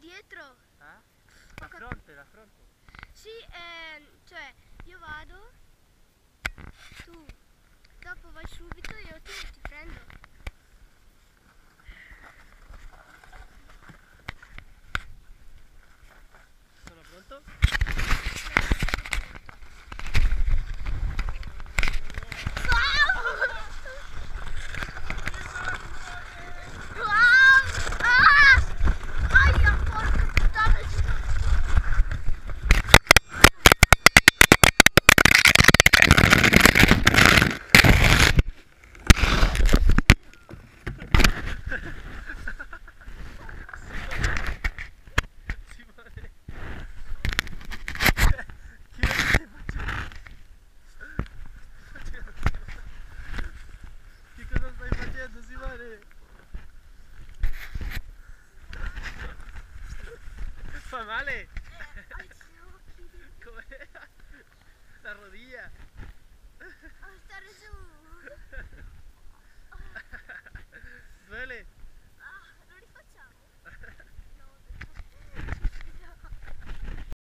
dietro. La fronte, la fronte. Sì, cioè io vado, tu dopo vai subito, io ti prendo. Sono pronto? Che cosa stai facendo, Simone? Fa male? Come? La rodilla? A stare giù.